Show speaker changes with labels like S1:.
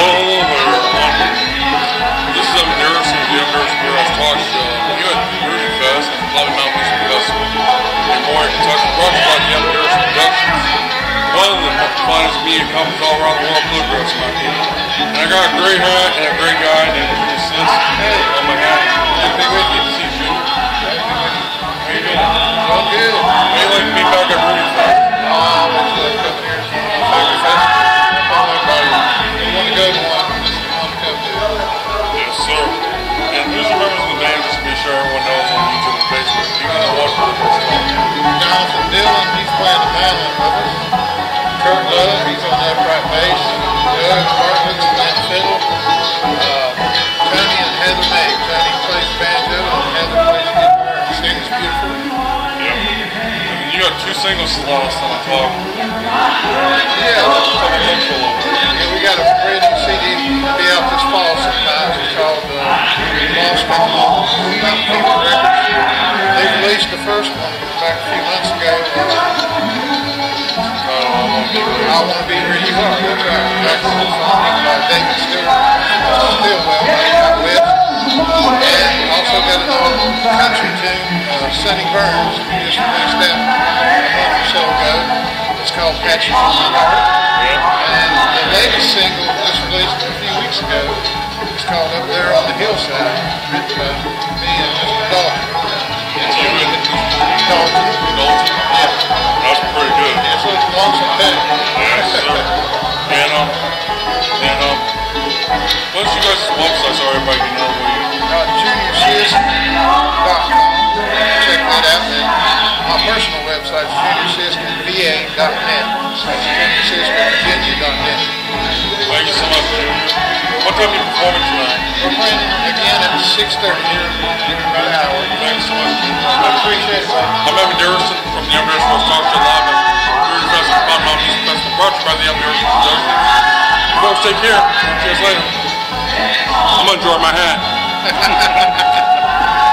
S1: Hello there, everyone. This is Dickerson Bluegrass talk show. You at Rudy Fest, Lobby Mountain Music Festival in Moore, Kentucky, brought to you by the Dickerson Productions. One of the finest media companies all around the world, Bluegrass, my people. And I got a great hat and a great guy named Sisk on my hat. Good to be with you. See you, Junior. How you doing?
S2: Well, good.
S1: How do you like to be back at Rudy Fest?
S2: I always love coming here. It's one of my favorite festivals. You want to go to one, this is the one to come to.
S1: Yes, sir. And who's the members of the band, just to be sure everyone knows on YouTube and Facebook? You can know what Bluegrass is called.
S2: Jonathan Dillon, he's playing the mandolin with us. Kurt Love, he's on the upright bass. Doug Bartlett's playing fiddle. Tony and Heather May. Tony plays banjo and Heather plays guitar and sings beautifully.
S1: Yep. And you got two singles last time I talked.
S2: Yeah, we got a brand new CD to be out this fall sometime. It's called Lost and Mountain People Records. They released the first one back a few months ago. I Want to Be Where You Are. That's right. That's the song by David Stillwell, West. And also got another country tune, Sonny Burns. We just released that a month or so ago. It's called Patches on My Heart. And the latest single just released a few weeks ago. It's called Up There on the Hillside, written by me and Mr. Dalton.
S1: It's you and
S2: Dalton.
S1: Yeah. That's pretty good.
S2: It's a lonesome day.
S1: Yes, sir. And what's you guys' website so everybody can know where you
S2: JuniorSisk.com. Check that out. And my personal website is JuniorSiskVA.net. That's JuniorSiskVirginia.net.
S1: Thank you so much, Junior. What time are you performing tonight?
S2: We're playing again at 6:30 here in about an hour.
S1: Thank you so much, Junior.
S2: I appreciate it.
S1: I'm Evan Dickerson from the Dickerson Talk Show live at Rudy Fest at Lobby Mountain Music Festival, brought to you by the Dickerson Productions. Folks, take care. See you guys later. I'm gonna enjoy my hat.